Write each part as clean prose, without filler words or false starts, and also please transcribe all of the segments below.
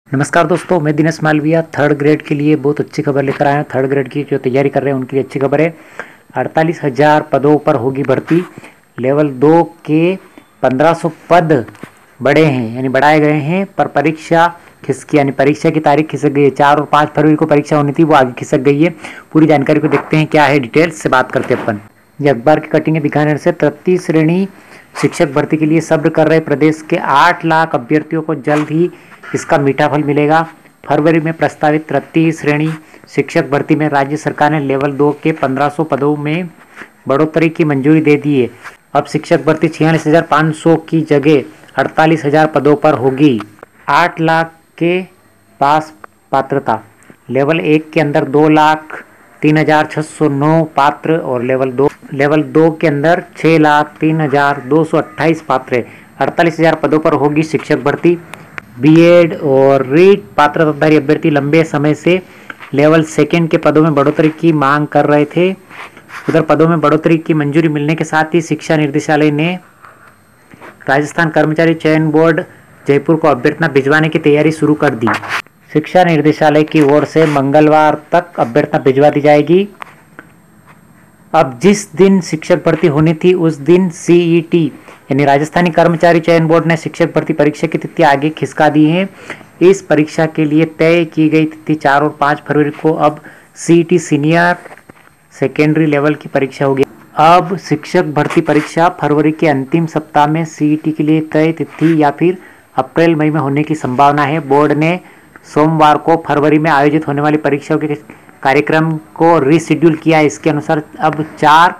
नमस्कार दोस्तों, मैं दिनेश मालविया थर्ड ग्रेड के लिए बहुत अच्छी खबर लेकर आया हूँ। थर्ड ग्रेड की जो तैयारी कर रहे हैं उनके लिए अच्छी खबर है। 48,000 पदों पर होगी भर्ती। लेवल 2 के 1500 पद बढ़े हैं यानी बढ़ाए गए हैं, पर परीक्षा खिसकी यानी परीक्षा की तारीख खिसक गई है। 4 और 5 फरवरी को परीक्षा होनी थी, वो आगे खिसक गई है। पूरी जानकारी को देखते हैं क्या है, डिटेल्स से बात करते हैं अपन। ये अखबार की कटिंग दिखाने से 33 श्रेणी शिक्षक भर्ती के लिए सब्र कर रहे प्रदेश के 8 लाख अभ्यर्थियों को जल्द ही इसका मीठा फल मिलेगा। फरवरी में प्रस्तावित 33 श्रेणी शिक्षक भर्ती में राज्य सरकार ने लेवल 2 के 1500 पदों में बढ़ोतरी की मंजूरी दे दी है। अब शिक्षक भर्ती 46,500 की जगह 48,000 पदों पर होगी। 8 लाख के पास पात्रता। लेवल 1 के अंदर 2,03,609 पात्र और लेवल 2 के अंदर 6,03,228 पात्र है। 48,000 पदों पर होगी शिक्षक भर्ती। बीएड और रीट पात्रताधारी अभ्यर्थी लंबे समय से लेवल 2 के पदों में बढ़ोतरी की मांग कर रहे थे। उधर पदों में बढ़ोतरी की मंजूरी मिलने के साथ ही शिक्षा निदेशालय ने राजस्थान कर्मचारी चयन बोर्ड जयपुर को अभ्यर्थना भिजवाने की तैयारी शुरू कर दी। शिक्षा निदेशालय की ओर से मंगलवार तक अभ्यर्थना भिजवा दी जाएगी। अब जिस दिन शिक्षक भर्ती होनी थी उस दिन सीईटी यानी राजस्थानी कर्मचारी चयन बोर्ड ने शिक्षक भर्ती परीक्षा की तिथि आगे खिसका दी है। इस परीक्षा के लिए तय की गई तिथि 4 और 5 फरवरी को अब सीईटी सीनियर सेकेंडरी लेवल की परीक्षा होगी। अब शिक्षक भर्ती परीक्षा फरवरी के अंतिम सप्ताह में सीईटी के लिए तय तिथि या फिर अप्रैल मई में होने की संभावना है। बोर्ड ने सोमवार को फरवरी में आयोजित होने वाली परीक्षाओं के कार्यक्रम को रीशेड्यूल किया है। इसके अनुसार अब 4,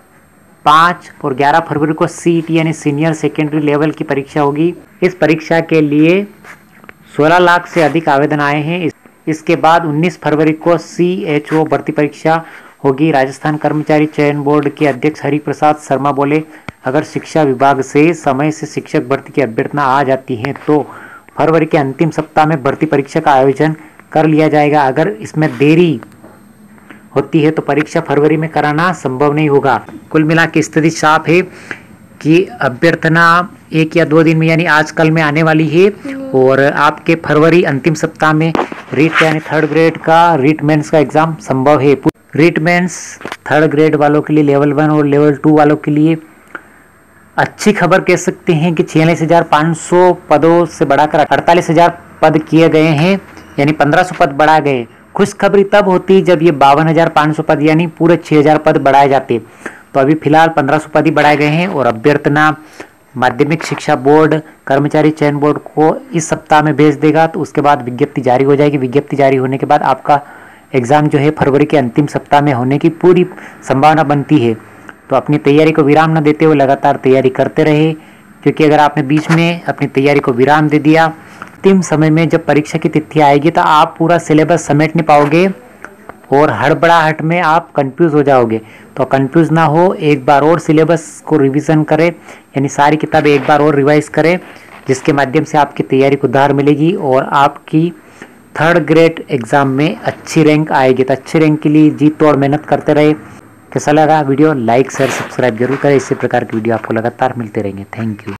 5 और 11 फरवरी को सीईटी यानी सीनियर सेकेंडरी लेवल की परीक्षा होगी। इस परीक्षा के लिए 16 लाख से अधिक आवेदन आए हैं। इसके बाद 19 फरवरी को सीएचओ भर्ती परीक्षा होगी। राजस्थान कर्मचारी चयन बोर्ड के अध्यक्ष हरि प्रसाद शर्मा बोले, अगर शिक्षा विभाग से समय से शिक्षक भर्ती की अभ्यर्थना आ जाती है तो फरवरी के अंतिम सप्ताह में भर्ती परीक्षा का आयोजन कर लिया जाएगा। अगर इसमें देरी होती है तो परीक्षा फरवरी में कराना संभव नहीं होगा। कुल मिला के स्थिति साफ है कि अभ्यर्थना 1 या 2 दिन में यानी आज कल में आने वाली है और आपके फरवरी अंतिम सप्ताह में रीट यानी थर्ड ग्रेड का रीट मेंस का एग्जाम संभव है। रीट मेंस थर्ड ग्रेड वालों के लिए, लेवल 1 और लेवल 2 वालों के लिए अच्छी खबर कह सकते हैं कि 46,500 पदों से बढ़ाकर 48,000 पद किए गए हैं यानी 1500 पद बढ़ा गए। खुशखबरी तब होती जब ये 52,500 पद यानी पूरे 6,000 पद बढ़ाए जाते। तो अभी फिलहाल 1500 पद ही बढ़ाए गए हैं और अभ्यर्थना माध्यमिक शिक्षा बोर्ड कर्मचारी चयन बोर्ड को इस सप्ताह में भेज देगा। तो उसके बाद विज्ञप्ति जारी हो जाएगी। विज्ञप्ति जारी होने के बाद आपका एग्जाम जो है फरवरी के अंतिम सप्ताह में होने की पूरी संभावना बनती है। तो अपनी तैयारी को विराम न देते हुए लगातार तैयारी करते रहे, क्योंकि अगर आपने बीच में अपनी तैयारी को विराम दे दिया, अंतिम समय में जब परीक्षा की तिथि आएगी तो आप पूरा सिलेबस समेट नहीं पाओगे और हड़बड़ाहट में आप कंफ्यूज हो जाओगे। तो कंफ्यूज ना हो, एक बार और सिलेबस को रिवीजन करें यानी सारी किताबें एक बार और रिवाइज करें, जिसके माध्यम से आपकी तैयारी को उधार मिलेगी और आपकी थर्ड ग्रेड एग्जाम में अच्छी रैंक आएगी। तो अच्छी रैंक के लिए जी तोड़ मेहनत करते रहे। कैसा लगा वीडियो? लाइक शेयर सब्सक्राइब जरूर करें। इसी प्रकार की वीडियो आपको लगातार मिलते रहेंगे। Thank you.